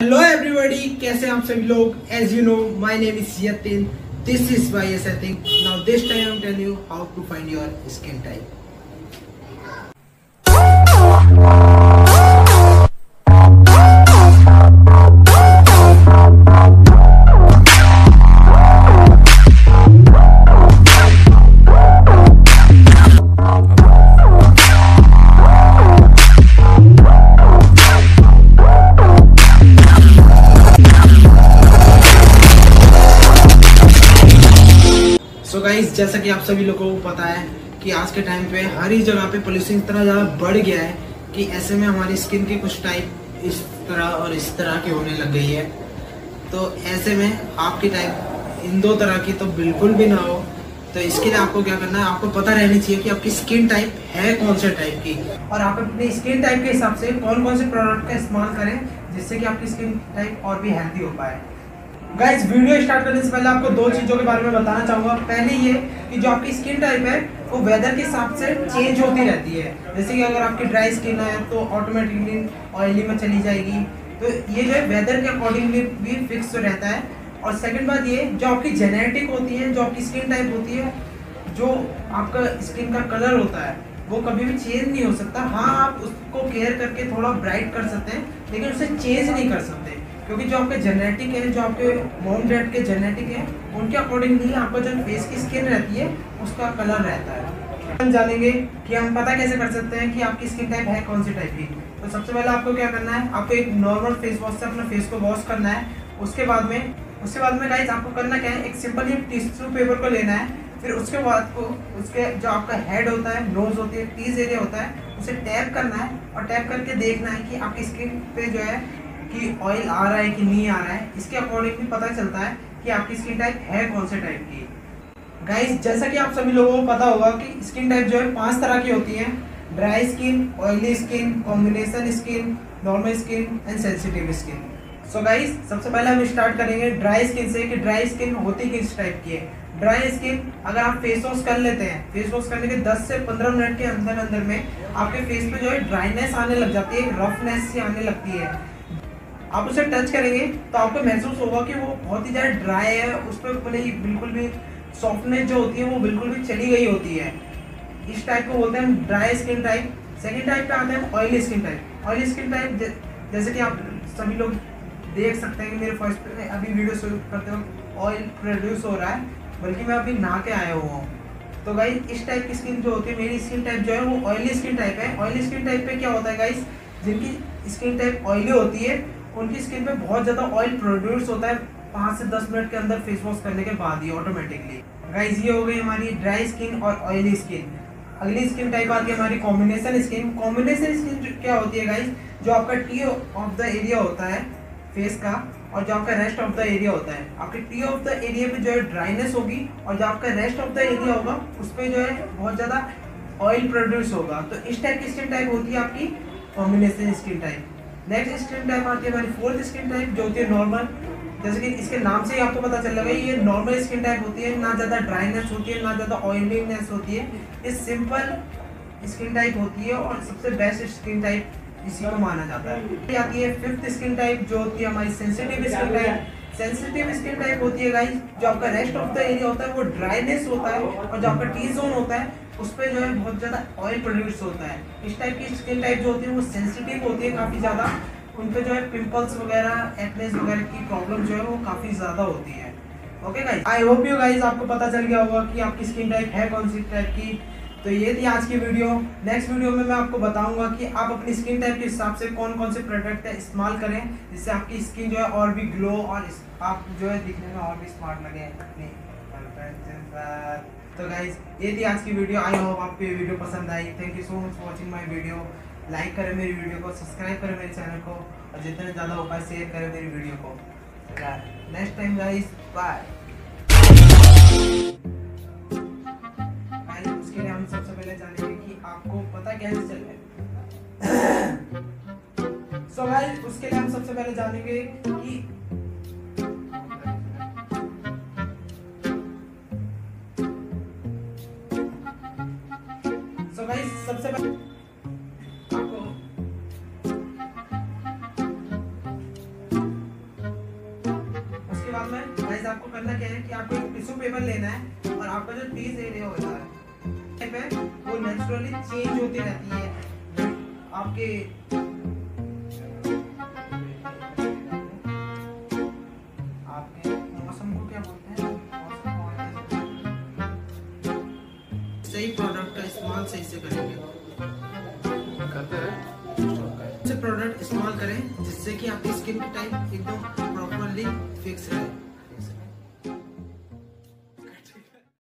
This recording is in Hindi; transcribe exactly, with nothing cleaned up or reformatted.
हेलो एवरीबॉडी, कैसे आप सभी लोग। As you know my name is Yatin, this is Y S एथिंग। Now this time I am tell you how to find your skin type. तो गाइस, जैसा कि आप सभी लोगों को पता है कि आज के टाइम पे हर ही जगह पे पोल्यूशन इतना ज़्यादा बढ़ गया है कि ऐसे में हमारी स्किन की कुछ टाइप इस तरह और इस तरह की होने लग गई है। तो ऐसे में आपकी टाइप इन दो तरह की तो बिल्कुल भी ना हो। तो इसके लिए आपको क्या करना है, आपको पता रहनी चाहिए कि आपकी स्किन टाइप है कौन से टाइप की, और आप अपनी स्किन टाइप के हिसाब से कौन कौन से प्रोडक्ट का इस्तेमाल करें जिससे कि आपकी स्किन टाइप और भी हेल्दी हो पाए। गाइस, वीडियो स्टार्ट करने से पहले आपको दो चीजों के बारे में बताना चाहूंगा। पहले ये कि जो आपकी स्किन टाइप है वो वेदर के हिसाब से चेंज होती रहती है। जैसे कि अगर आपकी ड्राई स्किन है तो ऑटोमेटिकली ऑयली में चली जाएगी। तो ये जो है वेदर के अकॉर्डिंगली भी फिक्स रहता है। और सेकंड बात ये, जो आपकी जेनेटिक होती है, जो आपकी स्किन टाइप होती है, जो आपका स्किन का कलर होता है वो कभी भी चेंज नहीं हो सकता। हाँ, आप उसको केयर करके थोड़ा ब्राइट कर सकते हैं, लेकिन उसे चेंज नहीं कर सकते, क्योंकि जो आपके जेनेटिक है, जो आपके मॉम डैड के जेनेटिक है, उनके अकॉर्डिंगली आपका जो फेस की स्किन रहती है उसका कलर रहता है। हम जानेंगे कि हम पता कैसे कर सकते हैं कि आपकी स्किन टाइप है कौन सी टाइप की। तो सबसे पहले आपको क्या करना है, आपको एक नॉर्मल फेस वॉश से अपना फेस को वॉश करना है। उसके बाद में उसके बाद में गाइस आपको करना क्या है, एक सिंपल ये टिश्यू पेपर को लेना है। फिर उसके बाद को उसके जो आपका हेड होता है, नोज होती है, टीज एरिया होता है, उसे टैप करना है और टैप करके देखना है कि आपकी स्किन पे जो है कि ऑयल आ रहा है कि नहीं आ रहा है। इसके अकॉर्डिंग भी पता चलता है कि आपकी स्किन टाइप है कौन से टाइप की। गाइस, जैसा कि आप सभी लोगों को पता होगा कि स्किन टाइप जो है पांच तरह की होती है: dry skin, oily skin, combination skin, normal skin and sensitive skin. So guys, सबसे पहले हम स्टार्ट करेंगे ड्राई स्किन से कि ड्राई स्किन होती किस टाइप की है। ड्राई स्किन, अगर आप फेस वॉश कर लेते हैं, फेस वॉश करने के दस से पंद्रह मिनट के अंदर अंदर में आपके फेस पे जो है ड्राइनेस आने लग जाती है, रफनेस सी आने लगती है। आप उसे टच करेंगे तो आपको महसूस होगा कि वो बहुत ही ज़्यादा ड्राई है, उस पर बिल्कुल भी सॉफ्टनेस जो होती है वो बिल्कुल भी चली गई होती है। इस टाइप को बोलते हैं dry skin type. Second type पे आते हैं oily skin type. Oily skin type जैसे कि आप सभी लोग देख सकते हैं कि मेरे फर्स्ट पे अभी वीडियो शुरू करते वक्त ऑयल प्रोड्यूस हो रहा है, बल्कि मैं अभी नहा के आया हुआ हूँ। तो गाइस, इस टाइप की स्किन जो होती है, मेरी स्किन टाइप जो है वो ऑयली स्किन टाइप है। ऑयली स्किन टाइप पे क्या होता है गाइस, जिनकी स्किन टाइप ऑयली होती है उनकी स्किन पे बहुत ज़्यादा ऑयल प्रोड्यूस होता है पाँच से दस मिनट के अंदर फेस वॉश करने के बाद ही ऑटोमेटिकली। गाइस, ये हो गई हमारी ड्राई स्किन और ऑयली स्किन। अगली स्किन टाइप आती है हमारी कॉम्बिनेशन स्किन। कॉम्बिनेशन स्किन क्या होती है गाइस, जो आपका टी ऑफ द एरिया होता है फेस का और जो आपका रेस्ट ऑफ द एरिया होता है, आपके टी ऑफ द एरिया पे जो है ड्राइनेस होगी और जो आपका रेस्ट ऑफ द एरिया होगा उस पर जो है बहुत ज़्यादा ऑयल प्रोड्यूस होगा। तो इस टाइप की स्किन टाइप होती है आपकी combination skin type. Next skin type आती है हमारी फोर्थ स्किन टाइप, जो होती है नॉर्मल। जैसे कि इसके नाम से ही आपको पता चल रहा है, ये नॉर्मल स्किन टाइप होती है। ना ज़्यादा ड्राइनेस होती है, ना ज़्यादा ऑयलीनेस होती है। ये सिंपल स्किन टाइप होती है और सबसे बेस्ट स्किन टाइप इसी को माना जाता है। ये आती है फिफ्थ स्किन टाइप, जो होती है हमारी sensitive skin type. Sensitive skin type होती है गाइस, जो आपका रेस्ट ऑफ द एरिया होता है वो ड्राइनेस होता है और जो आपका टी जोन होता है उस पर जो है बहुत ज़्यादा ऑयल प्रोड्यूस होता है। इस टाइप की स्किन टाइप जो होती है वो सेंसिटिव होती है काफ़ी ज़्यादा। उन पर जो है पिंपल्स वगैरह, एक्नेस वगैरह की प्रॉब्लम जो है वो काफ़ी ज़्यादा होती है। Okay guys, I hope you guys आपको पता चल गया होगा कि आपकी स्किन टाइप है कौन सी टाइप की। तो ये थी आज की वीडियो। नेक्स्ट वीडियो में मैं आपको बताऊंगा कि आप अपनी स्किन टाइप के हिसाब से कौन कौन से प्रोडक्ट का इस्तेमाल करें जिससे आपकी स्किन जो है और भी ग्लो और आप जो है दिखने में और भी स्मार्ट लगे अपनी गर्लफ्रेंड के साथ। तो गाइज, ये थी आज की वीडियो। आई होप आपको ये वीडियो पसंद आई। Thank you so much for watching my video. Like करें मेरी वीडियो को, सब्सक्राइब करें मेरे चैनल को और जितने ज़्यादा हो पाए शेयर करें मेरी वीडियो को। Next time guys, bye. उसके लिए हम सबसे पहले जानेंगे कि आपको पता कैसे चल रहा है। सो गाइस, उसके लिए हम सबसे पहले जानेंगे कि सो गाइस सबसे पहले आपको काम है गाइस, आपको करना क्या है कि आपको एक टिश्यू पेपर लेना है और आपका जो टीज एरिया होता है पे वो नेचुरली चेंज होती रहती है आपके आपके मौसम को क्या बोलते हैं, सही प्रोडक्ट का इस्तेमाल सही से करेंगे, करते हैं ऐसे प्रोडक्ट इस्तेमाल करें जिससे कि आपकी स्किन की टाइप एकदम प्रॉपरली फिक्स रहे।